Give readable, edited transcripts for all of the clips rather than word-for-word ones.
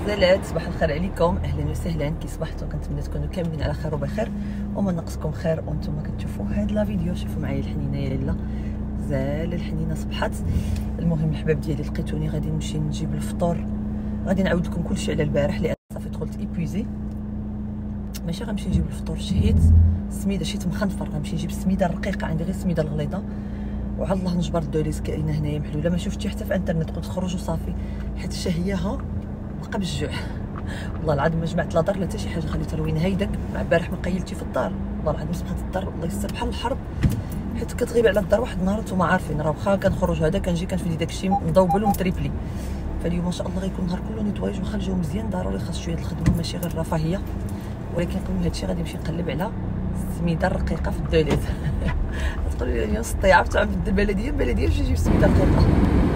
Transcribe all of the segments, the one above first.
غزالات، صباح الخير عليكم، اهلا وسهلا. كي صبحتوا كنتمنى تكونوا كاملين على خير وبخير وما نقصكم خير وانتم كتشوفوا هاد لا فيديو. شوفوا معايا الحنينه يا لاله، غزال الحنينه صبحت. المهم الحباب ديالي لقيتوني غادي نمشي نجيب الفطور، غادي نعاود لكم كلشي على البارح لان صافي دخلت ايبويزي. ماشي غنمشي نجيب الفطور، شهيت السميده، شيت مخنفر، غنمشي نجيب السميده الرقيقه، عندي غير السميده الغليظه. وعلى الله نجبر الدوليز كاينه هنايا محلوله، ما شفتي حتى في انترنت، قلت خرج وصافي حيت الشهيه بقى بالجوع. والله العظيم ما جمعت لا دار لا حتى شي حاجه، خليت روين هيداك مع البارح ما قيلتي في الدار. والله العظيم صبحت الدار الله يستر بحال الحرب، حيت كتغيب على الدار واحد النهار نتوما عارفين، راه واخا كنخرج هذا كنجي كنفدي داكشي مضوبل ومتريبلي. فاليوم ان شاء الله غيكون النهار كله نيتوايج، واخا الجو مزيان ضروري خاص شويه الخدمه ماشي غير الرفاهيه، ولكن قبل هادشي غادي نمشي نقلب على السميده الرقيقه في الدوليز. تقولوا لي اليوم سطيعه بتاع البلديه باش نجيب السميده الرقيقه.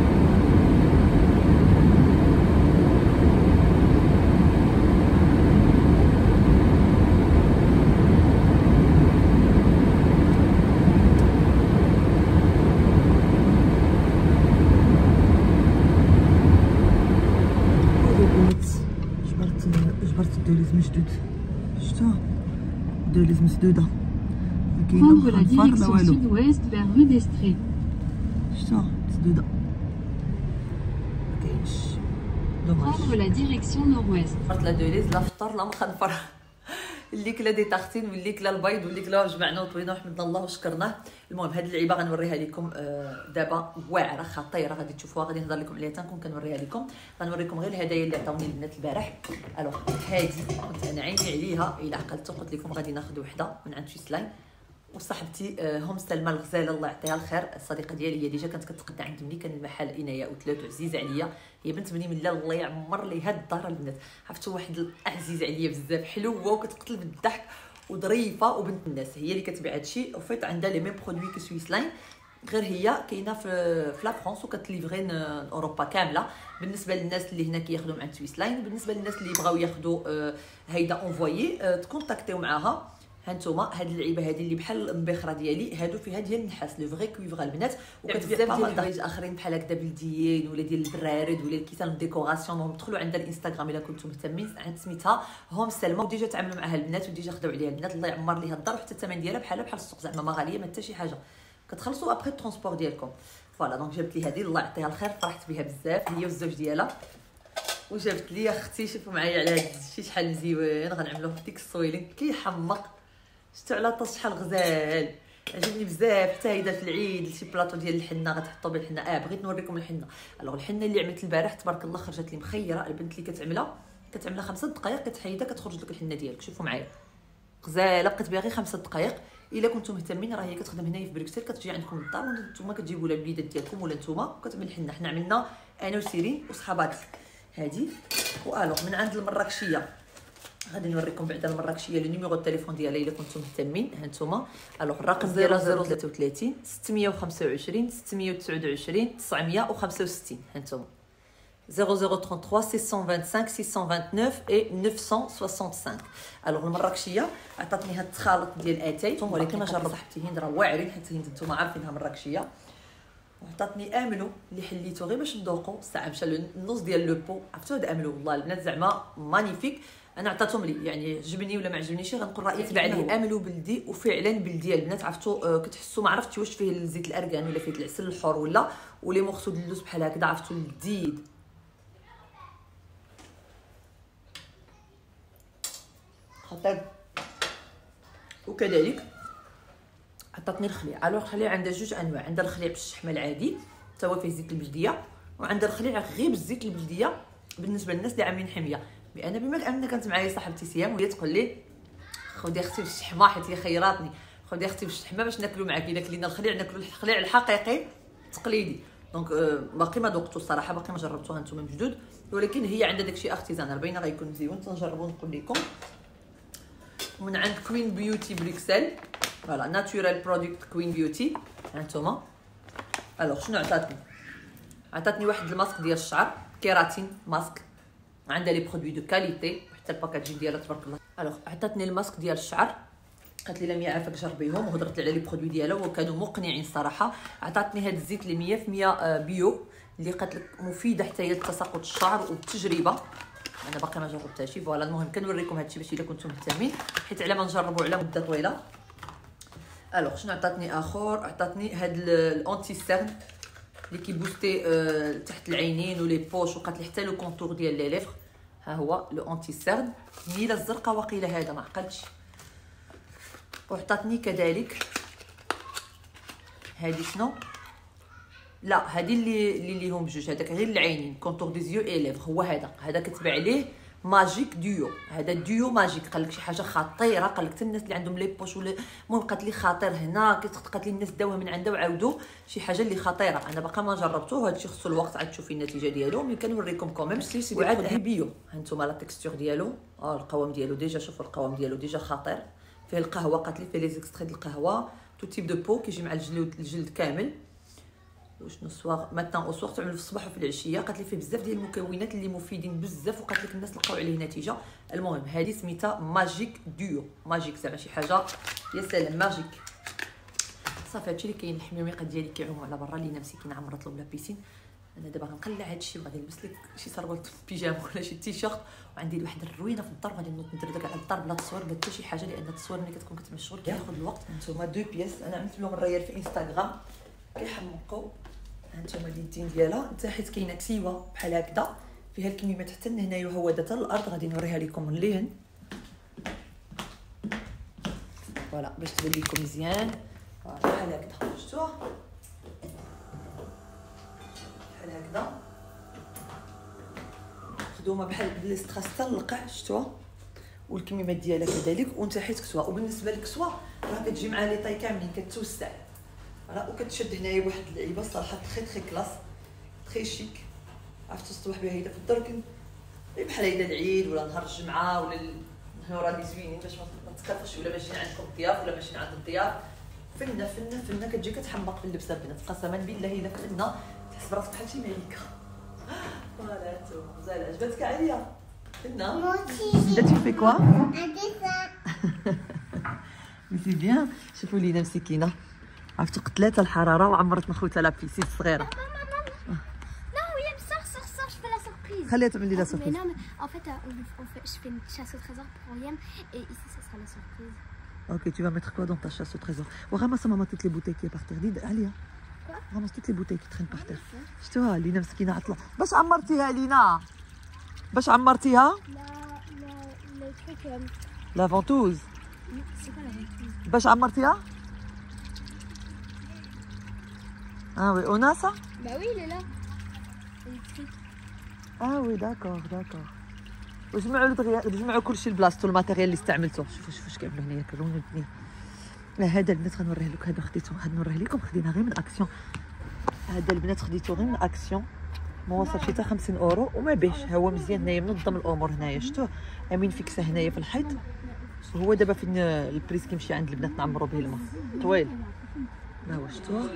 جبرت الدوليز مشدود، شفتوها الدوليز مسدوده، كاينه مخنفر لا والو، شفتوها مسدوده مكاينش دوماج. جبرت لا دوليز لا فطر لا مخنفر. اللي كلا دي تارتين واللي كلا البيض واللي كلا جمعنا وطوينا وحمدنا الله وشكرناه. المهم هاد اللعيبه غنوريها لكم دابا، واعره خطيره غادي تشوفوها، غادي نهضر لكم عليها تنكون كنوريها لكم. غنوريكم غير الهدايا اللي عطاوني البنات البارح. الوغ هادي كنت انا عيني عليها، الا عقلتو قلت لكم غادي ناخذ وحده من عند سويسلاين. وصاحبتي هم سلمى الغزاله الله يعطيها الخير، الصديقه ديالي هي ديجا كانت كتقدى عند ملي كان المحل انايا وثلاث عزيزه عليا، هي بنت بني من الله يعمر ليها الدار البنات، عرفتوا واحد عزيزه عليا بزاف، حلوه وكتقتل بالضحك وظريفه وبنت الناس. هي اللي كتبيع هادشي، وفيت عندها لي ميم برودوي كو سويسلاين، غير هي كاينه في لا فرانس وكتليفرين اوروبا كامله. بالنسبه للناس اللي هنا كياخذوا من عند سويسلاين، بالنسبه للناس اللي بغاو ياخذوا هيدا اونفويي تكونتاكتيو معاها. هانتوما هاد اللعيبه هادي اللي بحال المبخره ديالي، هادو فيها ديال النحاس لو فري كويفر البنات، وكتبيع بزاف ديال الحوايج اخرين بحال هكذا بلديين ولا ديال البرارد ولا الكيسان ديكوراسيون. دخلوا عندها الانستغرام الا كنتم مهتمين، عند سميتها هم سلمى، وديجا تعاملوا معها البنات وديجا خداو عليها البنات، الله يعمر ليها الدار، وحتى الثمن ديالها بحال السوق، زعما ما غاليه ما حتى شي حاجه، كتخلصوا ابري الترونسبور ديالكم. فوالا دونك جبت لي هذه الله يعطيها الخير، فرحت بها بزاف هي والزوج ديالها. وجابت لي اختي، شوفوا معايا على هذا الشيء شحال مزيون، غنعملوه في ديك الصويلين كيحمق. شفتوا على طاس شحال غزال، عجبني بزاف. حتى هيدا في العيد شي بلاطو ديال الحنه غتحطوا به الحنه. بغيت نوريكم الحنه. الوغ الحنه اللي عملت البارح تبارك الله خرجت لي مخيره، البنت اللي كتعملها 5 دقائق كتحيدها كتخرج لك الحنه ديالك. شوفوا معايا غزاله، بقيت بها غير 5 دقائق. الا كنتم مهتمين راه هي كتخدم هنايا في بروكسل، كتجي عندكم للدار وانتم كتجيبوا لها الوليدات ديالكم ولا نتوما وكتعمل الحنه. حنا عملنا انا وسيرين وصحاباتي هادي. والوغ من عند المراكشيه غادي نوريكم بعدا المراكشيه لو نيميرو التليفون ديالها الا كنتم مهتمين. ها نتوما الوغ الرقم ديالها 033 625 629 965. ها نتوما 0033 625 629 et 965. الوغ المراكشيه عطاتني هاد التخالط ديال اتاي، ولكن ما جرب صاحبتي هند راه واعرين، حيت هند نتوما عارفينها مراكشيه. وعطاتني املو اللي حليته غير باش ندوقو، الساعه مشى النص ديال لو بو. عرفتوا هاد املو والله البنات زعما مانيفيك، انا عطاتهم لي يعني عجبني ولا ما عجبنيش غنقول رايي تبع ليه. املو بلدي وفعلا بلدي البنات، عرفتوا كتحسوا ما عرفتش واش فيه زيت الارغان ولا فيه العسل الحر ولا مورسو د اللوز بحال هكذا، عرفتوا لذيذ خطير. وكذلك عطاتني الخليع. الوغ الخليع عندها جوج انواع، عندها الخليع بالشحمه العادي حتى هو فيه زيت البلديه، وعندها الخليع غير بالزيت البلديه بالنسبه للناس اللي عاملين حميه. بما ان كانت معايا صاحبتي سيام وهي تقول لي خدي اختي بالشحمه، حيت هي خيراتني، خدي اختي بالشحمه باش ناكلوا معاك. الا كلينا الخليع ناكلوا الخليع الحقيقي التقليدي. دونك باقي ما ذقتو الصراحه، باقي ما جربتوها نتوما من جدود، ولكن هي عندها داكشي ارتيزانال باينه غيكون مزيون، تنجربوا نقول لكم. من عند كوين بيوتي بروكسل، فوالا ناتورال برودكت كوين بيوتي. هانتوما الوغ شنو عطاتني واحد الماسك ديال الشعر كيراتين ماسك، عندها لي برودوي دو كاليتي وحتى الباكاجين ديالها تبارك الله. الوغ عطاتني الماسك ديال الشعر، قالت لي لا ميا عافاك جربيهم، وهضرت لي على لي برودوي ديالها وكانوا مقنعين الصراحه. عطاتني هاد الزيت اللي 100% بيو، اللي قالت لك مفيده حتى هي لتساقط الشعر والتجربه. انا باقي ما جربتهاش. فوالا المهم كنوريكم هادشي باش الا كنتم مهتمين، حيت على ما نجربوا على مده طويله. الوغ شنو عطاتني اخر؟ عطاتني هاد الانتي سيرن اللي كيبوستي تحت العينين ولي بوش، وقالت لي حتى لو كونتور ديال لي ليفر. ها هو لو انتي سيرن ميله الزرقاء واقيله، هذا ما عقلتش. وعطاتني كذلك هادي شنو، لا هادي اللي هم بجوج، هذاك غير العينين كونتور دي زيو اي ليفر. هو هذا كتبع عليه ماجيك ديو، هذا ديو ماجيك. قال لك شي حاجه خطيره، قال لك حتى الناس اللي عندهم لي بوش ولا المهم قالت لي خطير هنا، قالت لي الناس داوها من عنده وعاودوا شي حاجه اللي خطيره. انا باقا ما جربته، هادشي خصو الوقت عاد تشوفي النتيجه ديالو، ملي كنوريكم كوميم سي وعاد بيو. ها نتوما لا تكستور ديالو، القوام ديالو ديجا، شوفوا القوام ديالو ديجا خطير. فيه القهوه، قالت لي فيه لي زيكستري د القهوه، تو تيب دو بو كيجي مع الجلد كامل. وشنو الصواغ ماتان او سوغ تعملوا في الصباح وفي العشيه. قالت لي فيه بزاف ديال المكونات اللي مفيدين بزاف، وقالت لك الناس لقاو عليه نتيجه. المهم هذه سميتها ماجيك ديو، ماجيك زعما شي حاجه يا سلام ماجيك. صافي هادشي اللي كاين. الحميميقه ديالي كيعوموا على برا، لينا مسكينه عمرت له بلا بيسين. انا دابا غنقلع هادشي وغادي نلبس لك شي سروال بيجامه ولا شي تيشيرت، وعندي واحد الروينه في الدار غادي نوض ندردك على الدار بلا تصوير بلا حتى شي حاجه، لان التصوير ملي كتكون كتعمل الشغل كياخذ الوقت. هانتوما دو بياس، انا عملت لهم الريال في انستغرام كيحمقوا. هانتوما اليدين ديالها حتى حيت كاينه كسيوه بحال هكذا فيها الكميمات حتى لهنايا وهودة حتى الارض. غادي نوريها لكم من اللين فوالا باش تبان لكم مزيان. بحال هكذا شفتوها، بحال هكذا خدومه بحال بالستراس حتى القاع، شفتوها. والكميمات ديالها كذلك، وانت حيت كسوه. وبالنسبه للكسوه راه كتجي مع لي طاي كاملين، كتوسع فوالا، وكتشد هنايا بواحد اللعيبه صراحه تري كلاس تري شيك. عرفتوا الصباح بها هيدا في الدار بحال هيدا العيد ولا نهار الجمعه ولا النهار اللي زوينين باش ما تخافوش، ولا ماشيين عندكم الضياف ولا ماشيين عند الضياف. فنه كتجي كتحمق في اللبسه البنات، قسما بالله الا فنه تحس براسك بحال شي ملكه. فوالا انتوما زال عجبتك عليا فنه. بدات في كوا ميسي بيان. شوفوا لينا مسكينه، عرفتوا قتلات الحراره وعمرتنا خوتها لا بيسين صغيره. خليها تعمل لي لا سوربريز. En fait, je fais une chasse au trésor pour Liam et ici ça sera la surprise. Ok, tu vas mettre quoi dans ta chasse au trésor? Ramasse maman toutes les bouteilles qui est par terre. Dis, Alia. Quoi? Ramasse toutes les bouteilles qui traînent par terre. شفتوها لينا مسكينه عطله. باش عمرتيها لينا؟ باش عمرتيها؟ Le truc. لا فونتوز. C'est quoi la ventouse? باش عمرتيها؟ Ah oui, on a ça? Bah oui, il est là. Électrique. Ah oui, d'accord. وجمعوا كلشي لبلاصتو، الماتيريال اللي استعملته. شوفوا اش كيعملوا هنايا كلهم البنين. هذا البنات غنوريه لك، هذا خديته، هذا نوريه لكم خدينا غير من اكسيون. هذا البنات خديته غير من اكسيون، ما وصلش حتى 50 اورو وما بيش. ها هو مزيان هنايا منظم الامور هنايا، شفتوه امين فيكسه هنايا في الحيط. هو دابا فين البريس كيمشي عند البنات نعمروا به الماء طويل. ها هو شفتوه.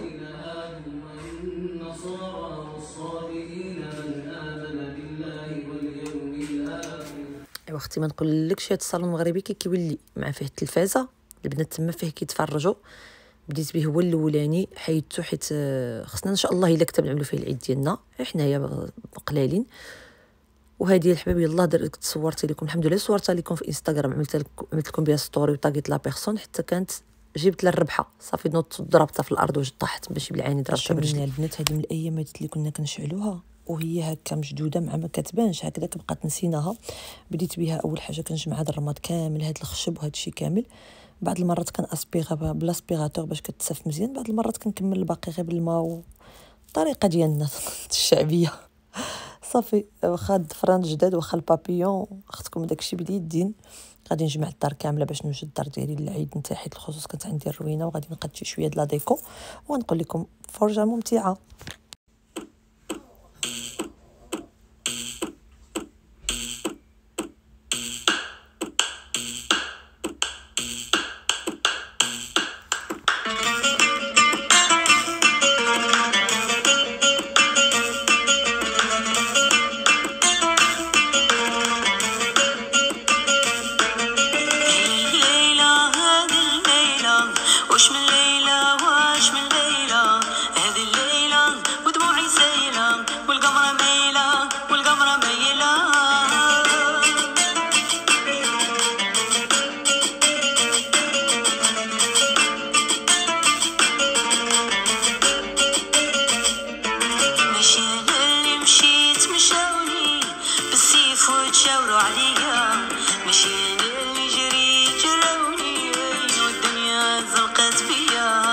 ايوا اختي ما نقولكش هاد الصالون المغربي كيولي مع فيه التلفازه، البنات تما فيه كيتفرجوا. بديت به هو الاولاني حيدتو حيت خصنا ان شاء الله الا كتب نعملوا فيه العيد ديالنا حنايا قلالين. وهذه الحباب يلاه درت صورت لكم، الحمد لله صورتها لكم في انستغرام، عملت لكم بها ستوري وطاقيت لا بيرسون حتى كانت جبت لها الربحه. صافي نوضت ضربتها في الارض وجد طاحت ماشي بالعين، ضربتها برجلي. البنات هذه من الايام اللي كنا كنشعلوها وهي هكا مشدوده مع ما كتبانش هكذاك، بقات نسيناها. بديت بها اول حاجه كنجمع هذا الرماد كامل، هذا الخشب وهذا الشيء كامل. بعض المرات كناسبيغها بالاسبيغاتور باش كتسف مزيان، بعض المرات كنكمل الباقي غير بالماء، الطريقه ديالنا الشعبيه. صافي واخا الضفران جداد واخا البابيون اختكم داكشي باليدين. غادي نجمع الدار كامله باش نوجد الدار ديالي للعيد نتاعي، حيت الخصوص كانت عندي الروينه، وغادي نقاد شي شويه د لا ديكو ونقول لكم فرجه ممتعه. يشاوروا عليا ماشي انا اللي جريت جراوني والدنيا زلقات فيا.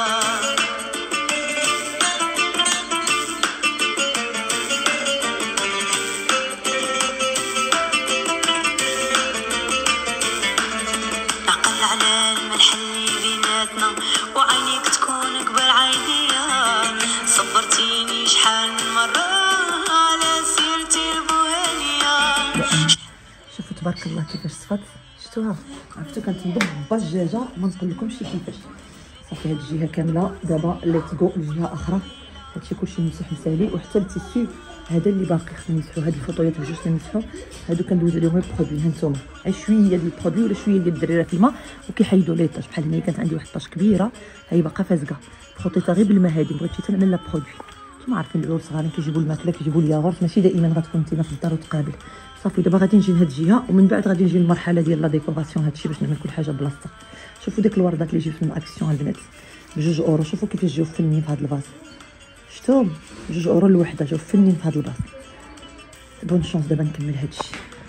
عقل على الملح اللي بيناتنا وعينيك تكون كبر عينيا. صبرتيني شحال من مرة على سيرتي البوهانية. شوفوا تبارك الله كيفاش صفات، شفتوها؟ عرفتو كانت نضب الدجاجة ما نقول لكمش كيفاش. صافي هاد الجهة كاملة دابا ليتس جو لجهة أخرى. هادشي كلشي مسح مسالي وحتى التيسي هذا اللي باقي خصنا نمسحو. هاد الفوطويات بجوج نمسحو، هادو كندوز عليهم البرودوي. ها نتوما شويه ديال البرودوي ولا شويه ديال الدريره في الماء وكيحيدوا لي طاش. بحال هنايا كانت عندي واحد الطاش كبيره هي باقا فازقه، خطيتها غير بالماء هادي. بغيتي تنعمل لا برودوي، نتوما عارفين العيال الصغارين كيجيبوا الماكله كيجيبوا الياغورت، ماشي دائما غتكون انت في الدار وتقابل. صافي دابا غادي نجي لهاد الجهه ومن بعد غادي نجي للمرحله ديال لا ديكوراسيون. هادشي باش نعمل كل حاجه بلاصتها. شوفوا داك الوردات اللي جبت من اكسيون البنات بجوج اورو. شوفوا كيفاش جاو فنين في هاد الباص، شفتوهم؟ بجوج اورو الوحده، جاو فنين في هاد الباص. بون شونس دابا نكمل هادشي.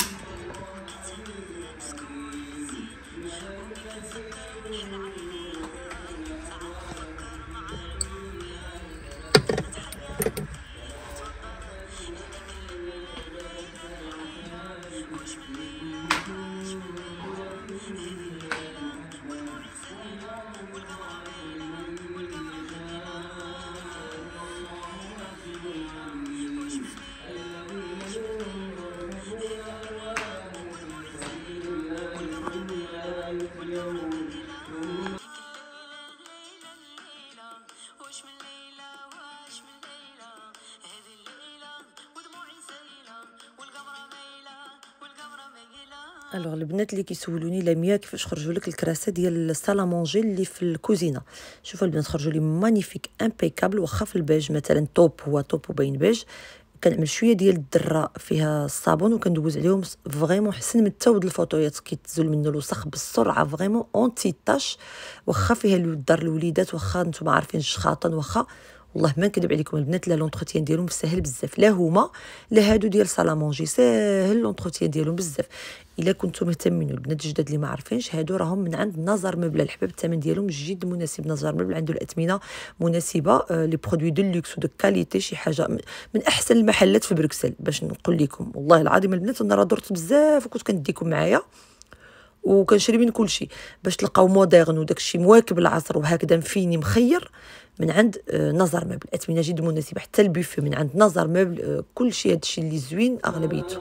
الوغ البنات اللي كيسولوني لميا كيفاش خرجوا لك الكراسه ديال الصاله مونجي اللي في الكوزينه. شوفوا البنات خرجوا لي مانيفيك امبيكابل. واخا في البيج مثلا توب هو توب وباين بيج، كنعمل شويه ديال الدره فيها الصابون وكندوز عليهم فريمون حسن من التاود. الفوطويات كيتزول منه الوسخ بالسرعه فريمون اونتي تاش. واخا فيها الدار الوليدات، واخا نتوما عارفين الشخاطن، واخا والله ما نكذب عليكم البنات لا لونتروتيان ديالهم ساهل بزاف. لا هما لا هادو ديال صالا مونجي ساهل لونتروتيان ديالهم بزاف. الا كنتم مهتمين البنات الجداد اللي ما عارفينش، هادو راهم من عند نظر مبل الحباب. الثمن ديالهم جد مناسب. نظر مبل عنده الاثمنه مناسبه، لي برودوي دو لوكس ودو كاليتي، شي حاجه من احسن المحلات في بروكسل. باش نقول لكم والله العظيم البنات انا راه درت بزاف وكنت كنديكم معايا وكنشري من كل شيء باش تلقاو موديرن وداكشي مواكب العصر وهكذا مفيني مخير من عند نظر مبل. اثمنه جد مناسبه. حتى البوفي من عند نظر مبل، كل شيء هادشي اللي زوين اغلبيته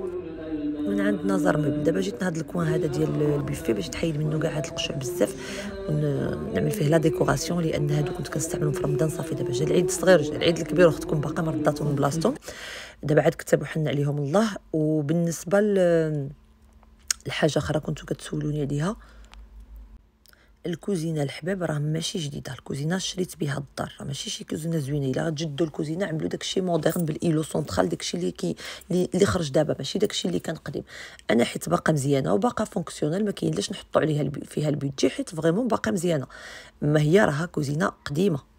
من عند نظر مبل. دابا جيت لهاد الكوان هذا ديال البوفي باش تحيد منه كاع هاد القشع بزاف ونعمل فيه لا ديكوراسيون، لان هادو كنت كنستعملهم في رمضان. صافي دابا جا العيد الصغير جا العيد الكبير واختكم باقا ما رداتهم من بلاصتهم. دابا عاد كتبوا حنا عليهم الله. وبالنسبه الحاجه اخرى كنتو كتسولوني عليها، الكوزينه الحباب راه ماشي جديده. الكوزينه شريت بها الدار، ماشي شي كوزينه زوينه. الا غتجدوا الكوزينه عملوا داكشي موديرن بالايلو سونطرال، داكشي اللي خرج دابا، ماشي داكشي اللي كان قديم. انا حيت باقا مزيانه وباقا فونكسيونال، ما كاين لاش نحطوا عليها فيها البيدجي، حيت فريمون باقا مزيانه. ما هي راها كوزينه قديمه.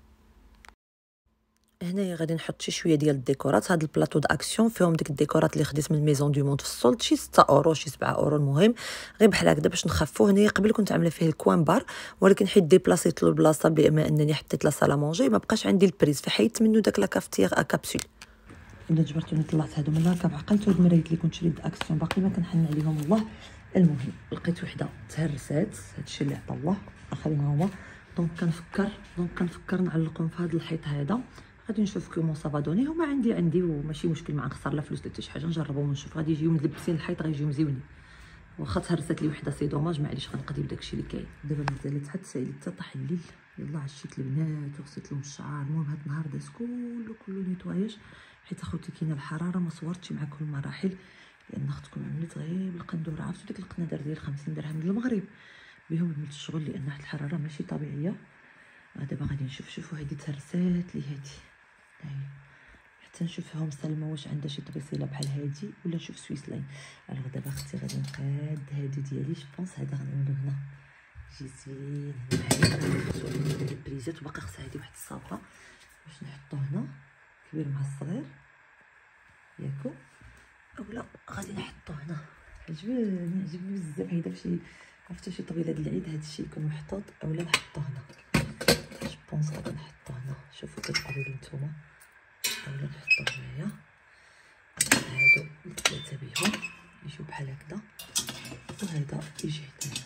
هنايا غادي نحط شويه ديال الديكورات. هاد البلاطو داكسيون فيهم ديك الديكورات اللي خديت من ميزون دو موند في السولد، شي 6 اورو شي 7 اورو. المهم غير بحال هكذا باش نخفو. هنايا قبل كنت عامله فيه الكوان بار، ولكن حيت ديبلاصيت له البلاصه بما انني حطيت لا صاله مونجي ما بقاش عندي البريز، فحيدت منه داك لا كافتير كابسول. الا جبرتوني طلعت هادو من لاكاب. عقلت هاد المرايات اللي كنت شريت داكسيون باقي ما كنحن عليهم والله. المهم لقيت وحده تهرسات، هادشي اللي عطا الله، اخرين هما. دونك كنفكر نعلقهم في هذا الحيط هذا. غادي نشوف كومون سافا دوني. هما عندي وماشي مشكل، ما نخسر لا فلوس لا حتى شي حاجه. نجربهم ونشوف. غادي يجيو ملبسين الحيط، غيجيو مزيونين. واخا تهرست لي وحده سي دوماج، معليش غنقضي بداكشي اللي كاين. دابا مازالت حتى سايلت حتى طاح الليل. يلا عشيت البنات وغسلت لهم الشعر. المهم هاد النهار داز كله نيطواياج، حيت اخوتي كاينه الحراره ما صورتش معكم المراحل، لان اختكم عملت غير بالقندوره. عرفتوا ديك القنادر ديال 50 درهم من المغرب، بهم عملت الشغل لان واحد الحراره ماشي طبيعيه. دابا غادي نشوف. شوفوا هادي تهرسات لي هادي حتى نشوفهم سلمى واش عندها شي طبيصيله بحال هادي ولا نشوف سويس لاين. الوغ دابا اختي غادي نقاد هادي ديالي. جوبونس هذا غنعملو هنا يجي زوين. هنا معايا البريزات وباقا خصها هادي واحد الصابغه باش نحطو هنا كبير مع الصغير ياكو، اولا غادي نحطو هنا. عجبني بزاف هيدا فشي عرفتو شي طويله د العيد هادشي يكون محطوط اولا نحطو هنا. جو بونس غادي نحطو هنا. شوفوا كتقولوا لي نتوما اولا نحطو هنايا. هادو الثلاثه بيهم يجيو بحال هكذا وهذا يجي هنايا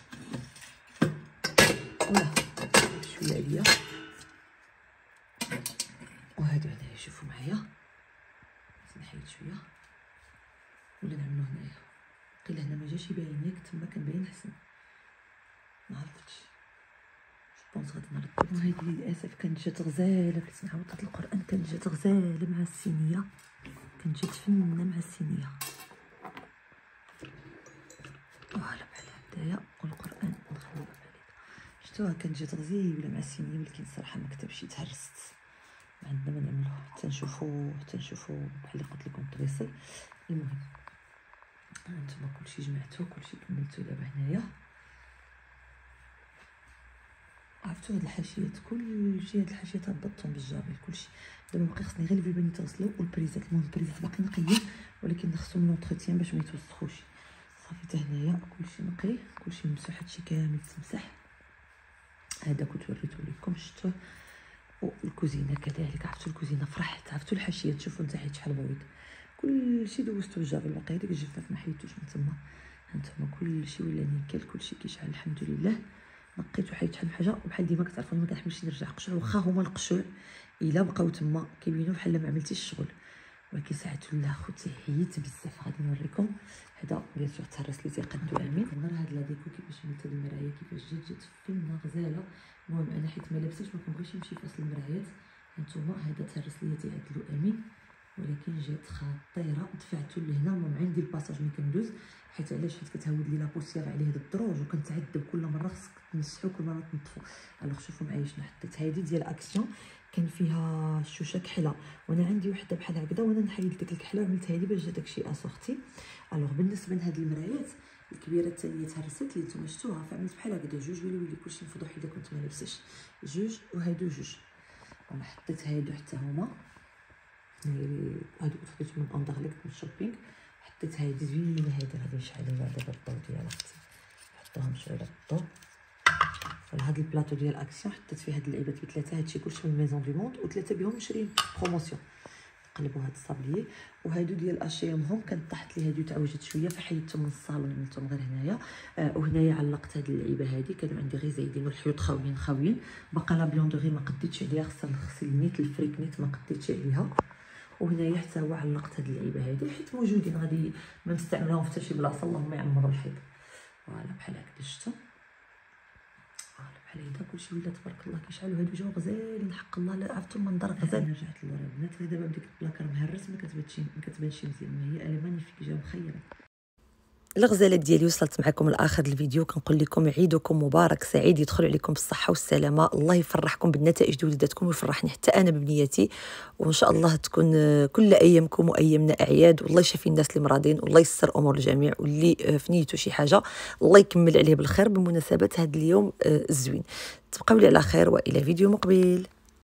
ولا شويه عليا وهادو هنايا. شوفوا معايا نحيد شويه ولا نعملو هنايا. قيل هنا ما جاش يبان ياك تما كان باين احسن ما عرفتش. جو بونس غادي نرد. وهذه للاسف كانت جات غزاله كنت نعاود هاد القران كانت جات غزاله مع الصينيه كانت جات فنه مع الصينيه. فوالا بحال هكايا والقران نخليو عليك. شفتوها كانت جات غزيله مع الصينيه ولكن الصراحه ما كتبش تهرست. ما عندنا ما نعملوه حتى نشوفو بحال اللي قلت لكم الطريصل. المهم هانتوما كلشي جمعتو كلشي كملتو دابا هنايا. عرفتو هاد الحاشيات كلشي هاد الحاشيات هبطتهم بالجابيل كلشي. دابا باقي خصني غير الفيبان يتغسلوا والبريزات. المهم البريزات باقي نقيين ولكن خصهم لونطروتيان باش ما يتوسخوش. صافي حتى هنايا كلشي نقي كلشي ممسوح هادشي كامل تمسح. هذا كنت وريته لكم شفتوه. والكوزينه كذلك عرفتو الكوزينه فرحت. عرفتو الحاشيه تشوفوا نتا حيت شحال بويض كلشي دوزتو بالجافيل. باقي هذاك الجفاف ما حيدتوش من تما. هانتوما كلشي ولا نيكل كلشي كيشعل الحمد لله. نقيت وحيدت شحال من حاجه وبحال ديما كتعرفوني ما كنحملش نرجع قشور واخا هما القشور الا بقاو تما كيبينوا بحال ما عملتيش الشغل ولكن ساعات ولا خوتي حيت بزاف. غادي نوريكم هذا بيان سور تهرس لي تيقدو امين. نهار هاد لا ديكو كيفاش عملت هاد المرايه كيفاش جات فنه غزاله. المهم انا حيت ما لابساش ما كنبغيش نمشي فاصل المرايات. هانتوما هذا تهرس لي تيعدلو امين ولكن جات خطيره. دفعتو لهنا. المهم عندي الباساج ملي كندوز حيت علاش حيت كتهود لي لابوسيير عليه هاد الدروج وكنتعذب كل مره خصك تنسحو كل مره تنطفو. الوغ شوفوا معايا شنو حطيت. هادي ديال اكسيون كان فيها الشوشه كحله وانا عندي وحده بحال هكذا وانا نحيد ديك الكحله وعملتها لي باش جا داكشي اسورتي. الوغ بالنسبه لهاد المرايات الكبيره الثانيه تهرست لي نتوما شفتوها فعملت بحال هكذا جوج ويلي كلشي مفضوح اذا كنت ما لابساش جوج وهادو جوج. انا حطيت هادو حتى هما هادو خديت من اندرليكت من الشوبينغ. حطيت هادي زوينه هادي غادي نشعل لها دابا الضو ديال اختي. نحطوها مشعله بالضو. هاد البلاطو ديال اكسيون حطيت فيه هاد اللعيبات بثلاثه. هادشي كلشي من ميزون دو موند وثلاثه بهم مشريين بروموسيون. قلبوا هاد الصابليي وهادو ديال اشيام هم كانت طاحت لي هادو تعوجت شويه فحيدتهم من الصالون عملتهم غير هنايا. وهنايا علقت هاد اللعيبه هادي كانوا عندي غير زايدين والحيوط خاويين. باقا لا بلوندوري ما قديتش عليها خصها نغسل نيت الفريك نيت ما قديتش عليها. وهنايا حتى هو علقت هاد اللعيبه هادي حيت موجودين غادي ما نستعملوهم في حتى شي بلاصه اللهم يعمروا الحيط. فوالا بحال هكا شفتوا بحال هكا كلشي ولا تبارك الله كيشعل. وهادو جاو غزالين حق الله. عرفتوا المنظر غزال. رجعت للورا البنات غير دابا بديك البلاكار مهرس ما كتبانش مزيان. ما هي المانيفيك جاو مخيره. الغزالات ديالي وصلت معكم لاخر الفيديو. كنقول لكم عيدكم مبارك سعيد يدخل عليكم بالصحه والسلامه. الله يفرحكم بالنتائج ديال وليداتكم ويفرحني حتى انا ببنياتي. وان شاء الله تكون كل ايامكم وايامنا اعياد والله يشافي الناس اللي مرضين والله يسر امور الجميع واللي في نيته شي حاجه الله يكمل عليه بالخير بمناسبه هذا اليوم الزوين. تبقاو لي على خير والى فيديو مقبل.